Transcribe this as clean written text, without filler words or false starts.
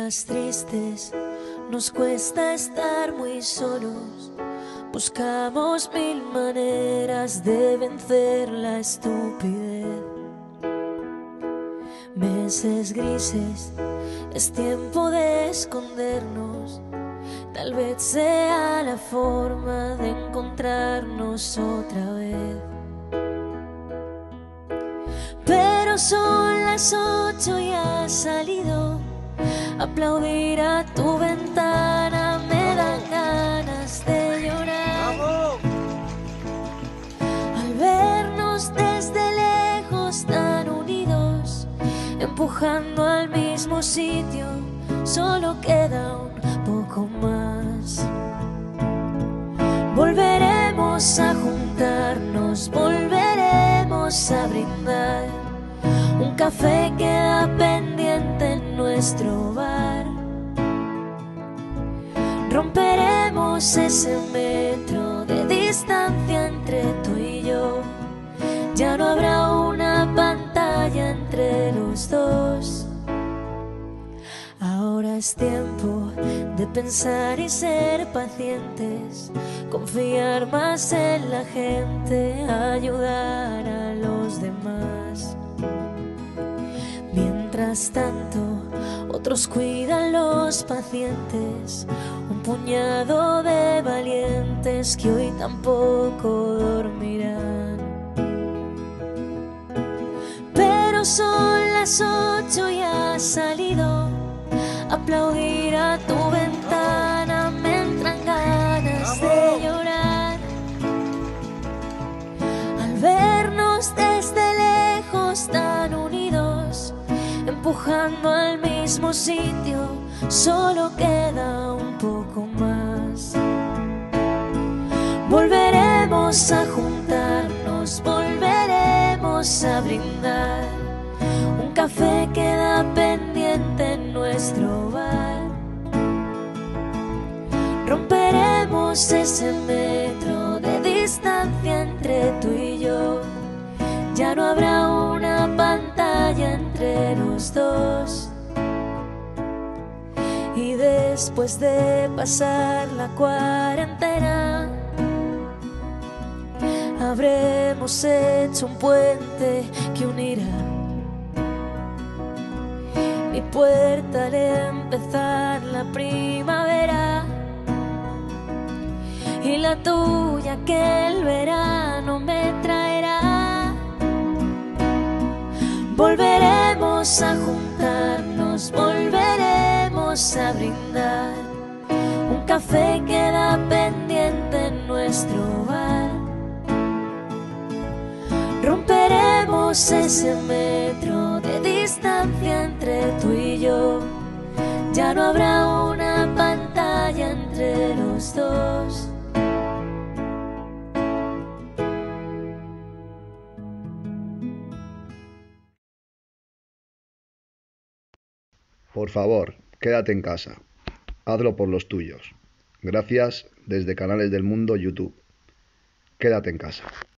días tristes nos cuesta estar muy solos. Buscamos mil maneras de vencer la estupidez. Meses grises, es tiempo de escondernos. Tal vez sea la forma de encontrarnos otra vez. Pero son las 8 y has salido. Aplaudir a tu ventana me dan ganas de llorar. Al vernos desde lejos tan unidos, empujando al mismo sitio, solo queda un poco más. Volveremos a juntarnos, volveremos a brindar. Un café queda pendiente en nuestro bar. Romperemos ese metro de distancia entre tú y yo. Ya no habrá una pantalla entre los dos. Ahora es tiempo de pensar y ser pacientes, confiar más en la gente, ayudar a los demás. Mientras tanto, otros cuidan los pacientes, un puñado de valientes que hoy tampoco dormirán. Pero son las 8 y has salido. Aplaudir a tu ventana me entran ganas de llorar. Al vernos desde lejos tan unidos, empujando al mismo sitio, solo queda un poco más. Volveremos a juntarnos, volveremos a brindar. Un café queda pendiente en nuestro bar. Romperemos ese metro de distancia entre tú y yo. Ya no habrá una pantalla entre los dos. Y después de pasar la cuarentena, habremos hecho un puente que unirá mi puerta al empezar la primavera y la tuya que el verano me traerá. Volveremos a juntarnos, volveremos a brindar. Un café queda pendiente en nuestro bar. Romperemos ese metro de distancia entre tú y yo. Ya no habrá una pantalla entre los dos. Por favor, quédate en casa. Hazlo por los tuyos. Gracias desde Canales del Mundo YouTube. Quédate en casa.